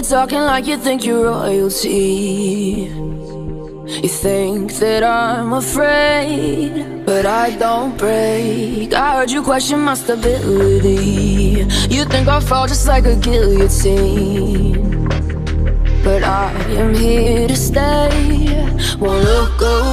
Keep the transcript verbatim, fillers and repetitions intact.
talking like you think you're royalty. You think that I'm afraid, but I don't break. I heard you question my stability. You think I'll fall just like a guillotine, but I am here to stay. Won't look away.